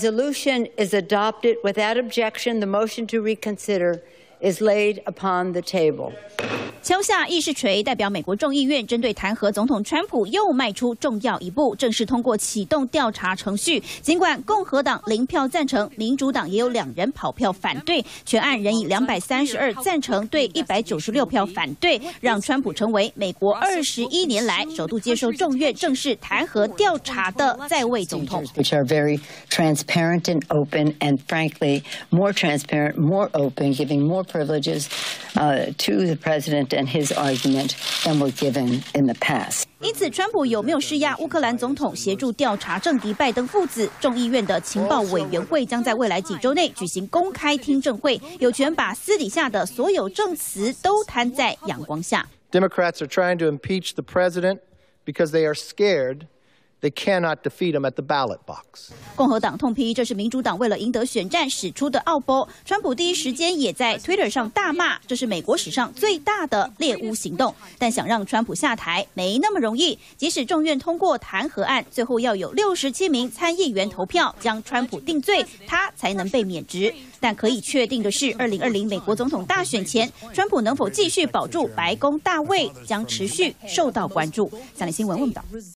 resolution is adopted without objection, the motion to reconsider is laid upon the table. 敲下议事锤，代表美国众议院针对弹劾总统川普又迈出重要一步，正式通过启动调查程序。尽管共和党0票赞成，民主党也有2人跑票反对，全案仍以232赞成对196票反对，让川普成为美国21年来首度接受众院正式弹劾调查的在位总统。 Which are very transparent and open, and frankly, more transparent, more open, giving more privileges to the president and his argument than were given in the past. 因此，川普有没有施压乌克兰总统协助调查政敌拜登父子？众议院的情报委员会将在未来几周内举行公开听证会，有权把私底下的所有证词都摊在阳光下。 Democrats are trying to impeach the president because they are scared they cannot defeat him at the ballot box. 共和党痛批这是民主党为了赢得选战使出的奥波。川普第一时间也在 Twitter 上大骂，这是美国史上最大的猎巫行动。但想让川普下台没那么容易，即使众院通过弹劾案，最后要有67名参议员投票将川普定罪，他才能被免职。但可以确定的是，2020美国总统大选前，川普能否继续保住白宫大位，将持续受到关注。三立新闻问道。